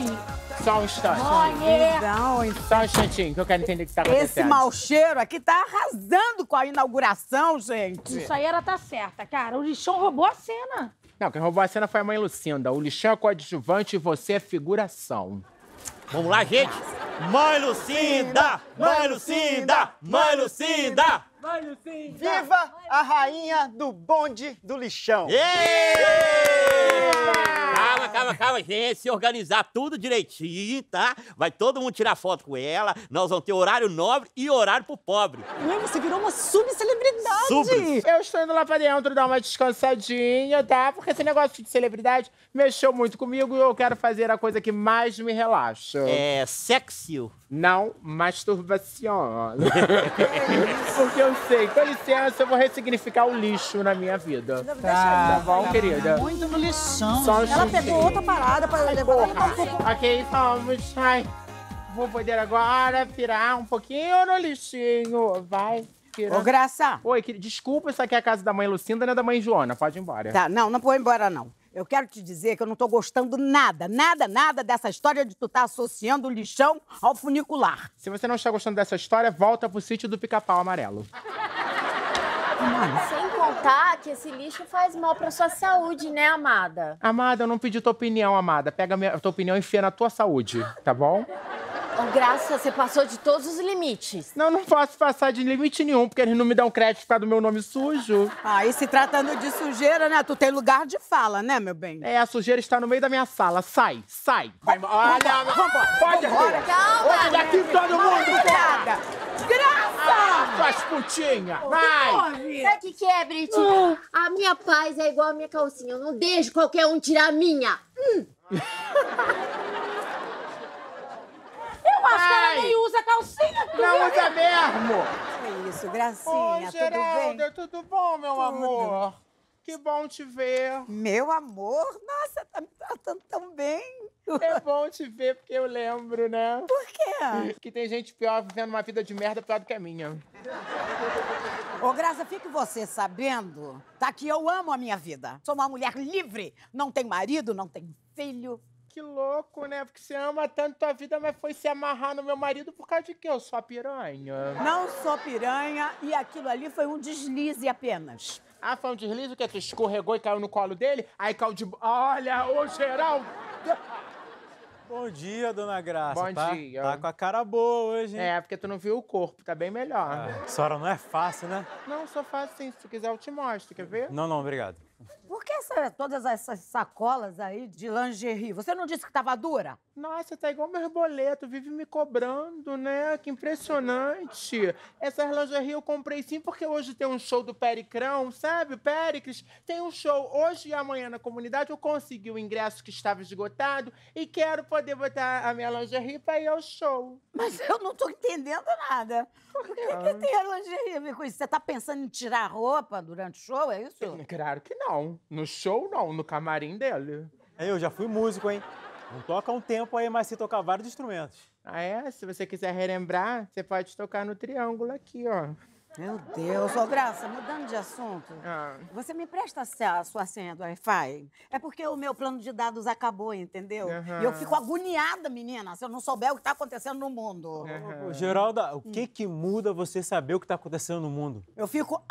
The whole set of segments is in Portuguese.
Mãe! Só um instante. Mãe! Só um instantinho, que eu quero entender o que tá acontecendo. Esse mau cheiro aqui tá arrasando com a inauguração, gente. Isso aí ela tá certa, cara. O lixão roubou a cena. Não, quem roubou a cena foi a mãe Lucinda. O lixão é coadjuvante e você é figuração. Vamos lá, gente! Mãe Lucinda! Mãe Lucinda! Mãe Lucinda! Mãe Lucinda! Viva a rainha do bonde do lixão! Calma, gente. Se organizar tudo direitinho, tá? Vai todo mundo tirar foto com ela. Nós vamos ter horário nobre e horário pro pobre. Mãe, você virou uma subcelebridade. Eu estou indo lá pra dentro dar uma descansadinha, tá? Porque esse negócio de celebridade mexeu muito comigo e eu quero fazer a coisa que mais me relaxa. É sexy. Não masturbação. Porque eu sei, com licença, eu vou ressignificar o lixo na minha vida. Tá bom, querida? Muito no lixão. Só um Ela instantinho. pegou outra parada pra levar ela. Ok, vamos. Ai, vou poder agora virar um pouquinho no lixinho. Vai, vira. Ô, Graça. Oi, desculpa, isso aqui é a casa da mãe Lucinda, não é da mãe Joana. Pode ir embora. Tá, não vou embora, não. Eu quero te dizer que eu não tô gostando nada dessa história de tu tá associando o lixão ao funicular. Se você não está gostando dessa história, volta pro sítio do Pica-Pau Amarelo. Sem contar que esse lixo faz mal pra sua saúde, né, amada? Amada, eu não pedi tua opinião, amada. Pega a tua opinião e enfia na tua saúde, tá bom? Ô, Graça, você passou de todos os limites. Não posso passar de limite nenhum, porque eles não me dão crédito por causa do meu nome sujo. Ah, e se tratando de sujeira, né? Tu tem lugar de fala, né, meu bem? É, a sujeira está no meio da minha sala. Sai. Vai embora. Olha, pode ir. Calma. Olha daqui todo mundo. Nada. Graça! Suas putinhas. Vai. Sabe o que é, Brit? A minha paz é igual a minha calcinha. Eu não deixo qualquer um tirar a minha. Eu acho que ela nem usa calcinha. Não usa mesmo. Que isso, Gracinha, Oi, tudo Geralda, bem? tudo bom, meu amor? Que bom te ver. Meu amor, nossa, tá me tratando tão bem. É bom te ver, porque eu lembro, né? Por quê? Que tem gente pior vivendo uma vida de merda pior do que a minha. Ô, Graça, fique você sabendo, tá, que eu amo a minha vida. Sou uma mulher livre, não tenho marido, não tenho filho. Que louco, né? Porque você ama tanto tua vida, mas foi se amarrar no meu marido por causa de quê? Eu sou a piranha. Não sou piranha e aquilo ali foi um deslize apenas. Ah, foi um deslize que tu escorregou e caiu no colo dele? Aí caiu de... Olha, ô Geraldo! Bom dia, dona Graça. Bom dia. Tá com a cara boa hoje, hein? É, porque tu não viu o corpo, tá bem melhor. A senhora não é fácil, né? Não, só faz assim, se tu quiser eu te mostro, quer ver? Não, obrigado. Por que todas essas sacolas aí de lingerie? Você não disse que tava dura? Nossa, tá igual meus boletos, vive me cobrando, né? Que impressionante. Essas lingerie eu comprei sim porque hoje tem um show do Pericrão, sabe? Péricles tem um show hoje e amanhã na comunidade. Eu consegui o ingresso que estava esgotado e quero poder botar a minha lingerie pra ir ao show. Mas eu não tô entendendo nada. Por que tem a lingerie a ver com isso? Você tá pensando em tirar a roupa durante o show, é isso? Claro que não. No show, não. No camarim dele. Eu já fui músico, hein? Não toca há um tempo aí, mas sei tocar vários instrumentos. Ah, é? Se você quiser relembrar, você pode tocar no triângulo aqui, ó. Meu Deus, ô Graça, mudando de assunto, você me presta a sua senha do Wi-Fi? É porque o meu plano de dados acabou, entendeu? E eu fico agoniada, menina, se eu não souber o que tá acontecendo no mundo. Ô, Geralda, o que muda você saber o que tá acontecendo no mundo? Eu fico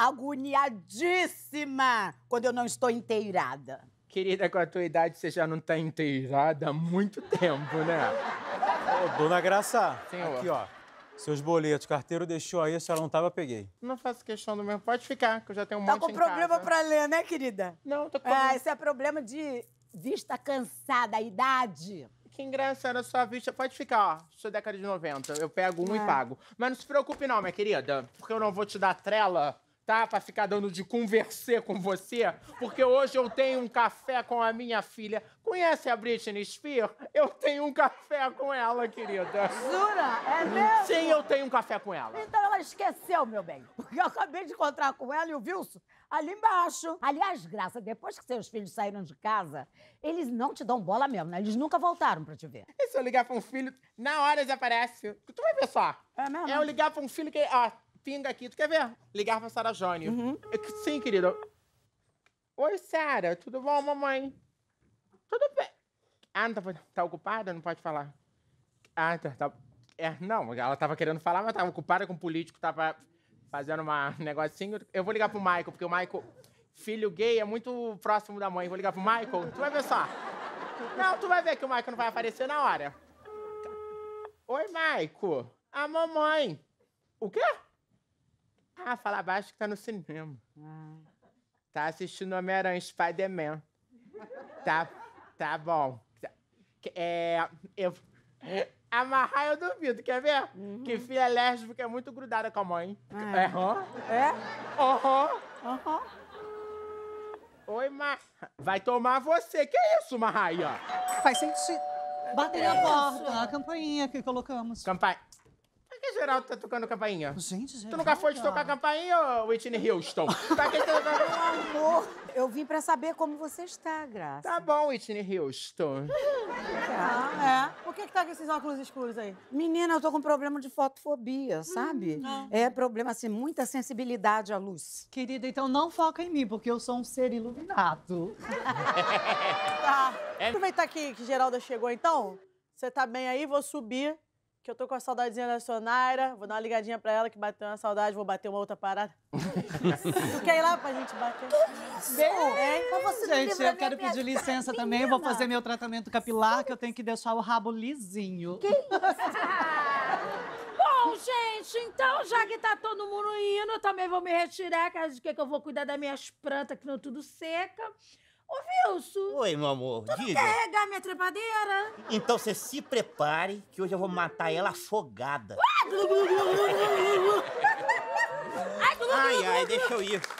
agoniadíssima quando eu não estou inteirada. Querida, com a tua idade, você já não tá inteirada há muito tempo, né? Ô, dona Graça, Senhor. aqui, ó. Seus boletos, carteiro deixou aí, a senhora não tava, eu peguei. Não faço questão do meu. Pode ficar, que eu já tenho um Tá monte com em problema casa. pra ler, né, querida? Não, tô com Esse é problema de vista cansada, a idade. Que engraçado a sua vista. Pode ficar, ó. Sou década de 90. Eu pego um e pago. Mas não se preocupe não, minha querida. Porque eu não vou te dar trela, tá? Pra ficar dando de conversar com você. Porque hoje eu tenho um café com a minha filha. Conhece a Britney Spears? Eu tenho um café com ela, querida. Jura? É mesmo? Sim, eu tenho um café com ela. Então ela esqueceu, meu bem. Porque eu acabei de encontrar com ela e o Wilson ali embaixo. Aliás, Graça, depois que seus filhos saíram de casa, eles não te dão bola mesmo, né? Eles nunca voltaram pra te ver. E se eu ligar pra um filho, na hora eles aparecem. Tu vai ver só. É mesmo? É eu ligar pra um filho que... Ó, pinga aqui. Tu quer ver? Ligar pra Sara Jone. Sim, querida. Oi, Sara. Tudo bom, mamãe? Tudo bem. Ah, não tá ocupada? Não pode falar. Ah, tá. Não, ela tava querendo falar, mas tava ocupada com o político, tava fazendo um negocinho. Eu vou ligar pro Michael, porque o Michael, filho gay, é muito próximo da mãe. Vou ligar pro Michael, tu vai ver só. Não, tu vai ver que o Michael não vai aparecer na hora. Oi, Michael. A mamãe. O quê? Ah, fala baixo que tá no cinema. Tá assistindo Homem-Aranha, Spider-Man. Tá bom. Amarrar eu duvido, quer ver? Que filha lésbica é muito grudada com a mãe. Oi, vai tomar você. Que isso, Marraia? Faz sentido. Bater a porta, a campainha que colocamos. Campainha. Por que Geraldo tá tocando campainha? Gente, Geraldo. Tu nunca foi de tocar campainha, Whitney Houston? Amor, eu vim pra saber como você está, Graça. Tá bom, Whitney Houston. Por que tá com esses óculos escuros aí? Menina, eu tô com problema de fotofobia, sabe? É problema, assim, muita sensibilidade à luz. Querida, então não foca em mim, porque eu sou um ser iluminado. Aproveitar que Geralda chegou, então. Você tá bem aí? Vou subir, que eu tô com a saudadezinha da Sonaira. Vou dar uma ligadinha pra ela, que bateu uma saudade. Vou bater uma outra parada. Tu quer ir lá pra gente bater? Gente, eu quero pedir licença também. Vou fazer meu tratamento capilar, que eu tenho que deixar o rabo lisinho. Bom, gente, então, já que tá todo mundo indo, eu também vou me retirar, que eu vou cuidar das minhas plantas, que não tudo seca. Ô, Wilson. Oi, meu amor. Tu não Diga. quer regar minha trepadeira? Então você se prepare, que hoje eu vou matar ela afogada. Ai, deixa eu ir.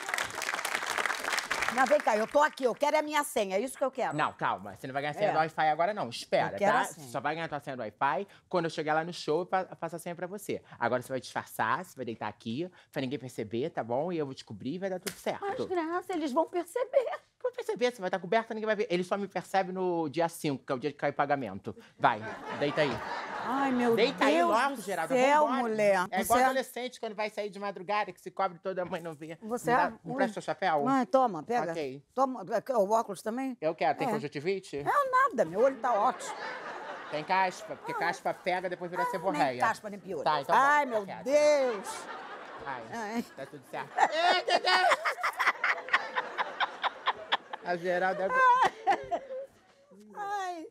Não, vem cá, eu tô aqui, eu quero a minha senha, é isso que eu quero. Não, calma. Você não vai ganhar senha do Wi-Fi agora, não. Espera, Eu quero tá? a senha. Você só vai ganhar tua senha do Wi-Fi quando eu chegar lá no show e passo a senha pra você. Agora você vai disfarçar, você vai deitar aqui, pra ninguém perceber, tá bom? E eu vou descobrir e vai dar tudo certo. Mas, Graça, eles vão perceber. Vou perceber, você vai estar coberta, ninguém vai ver. Ele só me percebe no dia 5, que é o dia que cai o pagamento. Vai, deita aí. Ai, meu Deita aí Deus logo, do Geralda. céu, Vambora. mulher. É igual adolescente quando vai sair de madrugada, que se cobre toda a mãe não vê. Você Me presta o chapéu? Mãe, toma, pega. Ok. Toma, o óculos também? Eu quero. Tem conjuntivite? Não, nada, meu olho tá ótimo. Tem caspa, porque caspa pega, depois vira Nem seborreia. caspa, nem piolho. Tá, então Ai, vamos, meu tá quieto. Deus. Ai, tá tudo certo. A Geralda... Ai.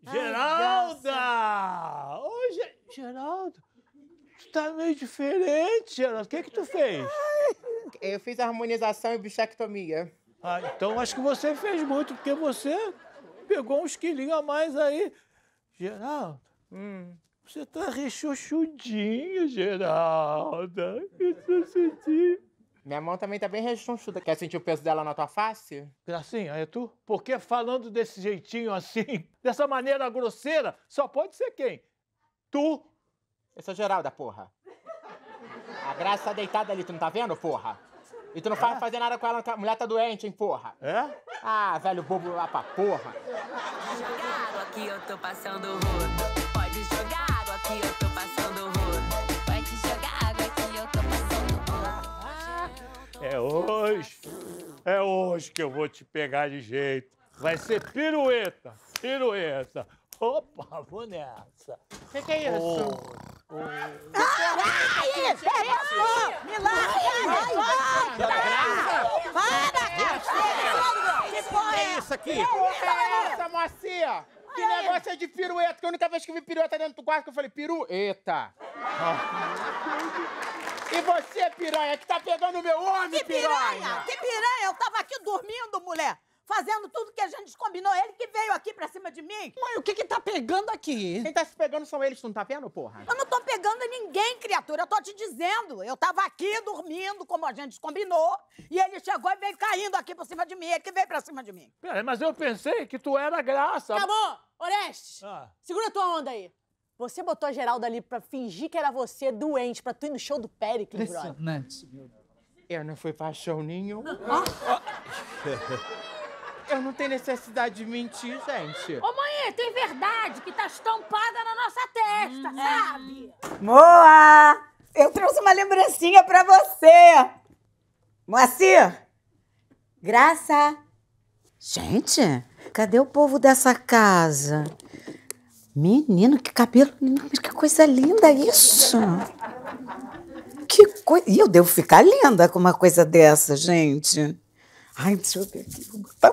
Geralda! Ô, Geraldo, tu tá meio diferente, Geraldo. O que tu fez? Eu fiz harmonização e bichectomia. Ah, então acho que você fez muito, porque você pegou uns quilinhos a mais aí. Geraldo, você tá rechonchudinho, Geralda. Rechonchudinho. Minha mão também tá bem rechonchuda. Quer sentir o peso dela na tua face? Gracinha, é tu? Porque falando desse jeitinho assim, dessa maneira grosseira, só pode ser quem? Tu. Eu sou Geralda, porra. A Graça tá deitada ali, tu não tá vendo, porra? E tu não faz fazer nada com ela, a mulher tá doente, hein, porra? É? Ah, velho bobo lá pra porra. Jogado aqui, eu tô passando rodo. Pode jogar água aqui, eu tô passando rodo. Pode jogar água aqui, eu tô passando rodo. É hoje que eu vou te pegar de jeito. Vai ser pirueta, pirueta. Opa, vou nessa. Que é isso? Me larga! Para! Que porra é isso aqui? Essa mocinha! Que negócio é de pirueta? Que a única vez que eu vi pirueta dentro do quarto, que eu falei, pirueta. E você, piranha, que tá pegando meu homem, piranha? Que piranha? Eu tava aqui dormindo, mulher. Fazendo tudo que a gente combinou. Ele que veio aqui pra cima de mim. Mãe, o que tá pegando aqui? Quem tá se pegando são eles, tu não tá vendo, porra? Eu não tô pegando ninguém, criatura. Eu tô te dizendo. Eu tava aqui dormindo, como a gente combinou. E ele chegou e veio caindo aqui por cima de mim. Ele que veio pra cima de mim. Peraí, mas eu pensei que tu era Graça. Acabou! Orestes, Ah. segura tua onda aí. Você botou a Geralda ali pra fingir que era você doente, pra tu ir no show do Péricles, brother. Impressionante, meu Deus. Eu não fui pra show nenhum. Eu não tenho necessidade de mentir, gente. Ô, mãe, tem verdade que tá estampada na nossa testa, sabe? Moa! Eu trouxe uma lembrancinha pra você. Moacir! Graça! Gente, Cadê o povo dessa casa? Menino, que cabelo lindo, mas que coisa linda isso. Que coisa... E eu devo ficar linda com uma coisa dessa, gente. Ai, deixa eu ver aqui. Vou botar...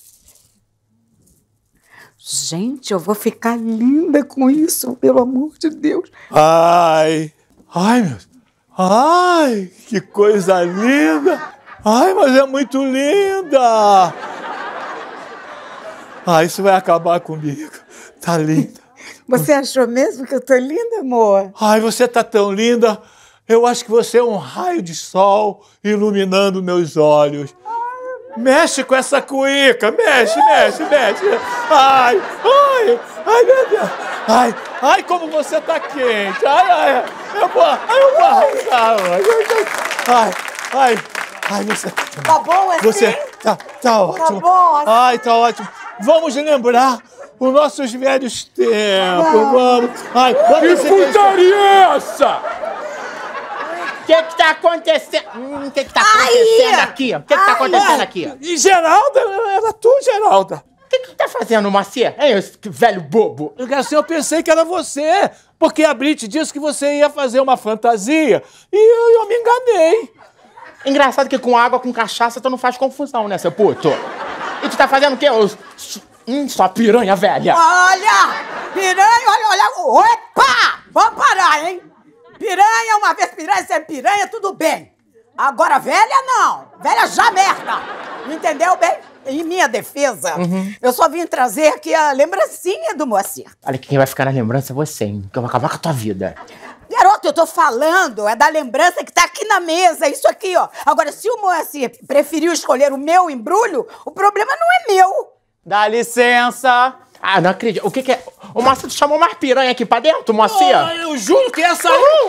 Gente, eu vou ficar linda com isso, pelo amor de Deus. Ai, meu Deus. Ai, que coisa linda. Ai, mas é muito linda. Ai, isso vai acabar comigo. Tá linda. Você achou mesmo que eu tô linda, amor? Ai, você tá tão linda. Eu acho que você é um raio de sol iluminando meus olhos. Mexe com essa cuíca, mexe. Ai, meu Deus. Ai, como você tá quente. Eu vou arrancar. Ai, você... Tá bom assim? Você tá ótimo. Tá bom assim? Ai, tá ótimo. Vamos lembrar os nossos velhos tempos, vamos. Ai, que putaria é essa? O que tá acontecendo? O que tá acontecendo aqui? O que tá acontecendo aqui? E Geralda, era tu, Geralda. O que tá fazendo, Moacir? Hein, esse velho bobo? Assim, eu pensei que era você, porque a Brit disse que você ia fazer uma fantasia e eu me enganei. Engraçado que com água, com cachaça, tu não faz confusão, né, seu puto? E tu tá fazendo o quê? Só piranha velha. Olha! Piranha, olha! Opa! Vamos parar, hein? Piranha, uma vez piranha, sempre piranha, tudo bem. Agora, velha não. Velha já merda. Entendeu bem? Em minha defesa, eu só vim trazer aqui a lembrancinha do Moacir. Olha, quem vai ficar na lembrança é você, hein? Que eu vou acabar com a tua vida. Garoto, eu tô falando, é da lembrança que tá aqui na mesa, isso aqui, ó. Agora, se o Moacir preferiu escolher o meu embrulho, o problema não é meu. Dá licença. Ah, não acredito. O que é? O Moacir chamou mais piranha aqui pra dentro, Moacir? Eu juro que essa aí...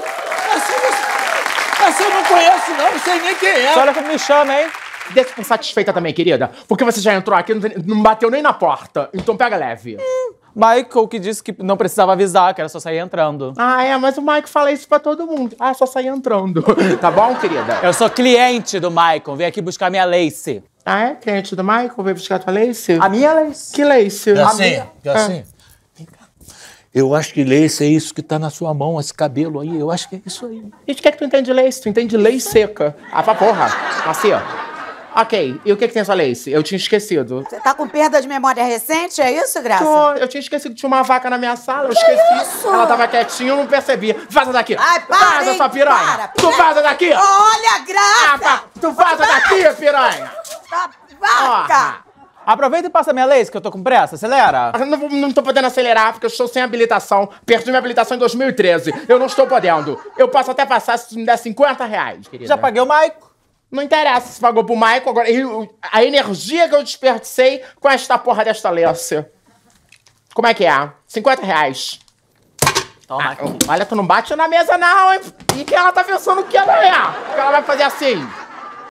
Essa eu não conheço, não sei nem quem é. Só olha como me chama, hein? Deixa eu satisfeita também, querida. Porque você já entrou aqui, não bateu nem na porta. Então pega leve. Michael que disse que não precisava avisar, que era só sair entrando. Ah, é, mas o Michael fala isso pra todo mundo. Ah, só sair entrando. Tá bom, querida? Eu sou cliente do Michael, vem aqui buscar minha lace. Ah, é? Cliente do Michael? Veio buscar a tua lace? A minha lace. Que lace? Assim. Vem cá. Eu acho que lace é isso que tá na sua mão, esse cabelo aí. Eu acho que é isso aí. E o que é que tu entende de lace? Tu entende de lace seca. Ah, pra porra. Assim, ó. Ok, e o que tem essa lace? Eu tinha esquecido. Você tá com perda de memória recente, é isso, Graça? Eu tinha esquecido que tinha uma vaca na minha sala, eu esqueci. Isso? Ela tava quietinha, eu não percebi. Vaza daqui! Ai, para, vaza, hein? sua piranha! Para. Tu vaza daqui! Olha, Graça! Tu vaza daqui, piranha! Vaca! Aproveita e passa minha lace, que eu tô com pressa. Acelera. Eu não tô podendo acelerar, porque eu estou sem habilitação. Perdi minha habilitação em 2013. Eu não estou podendo. Eu posso até passar se tu me der 50 reais, querida. Já paguei o Michael. Não interessa se pagou pro Michael, agora a energia que eu desperdicei com esta porra desta lace. Como é que é? 50 reais. Toma aqui. Olha, tu não bate na mesa não, hein? E que ela tá pensando que ela é? Que ela vai fazer assim.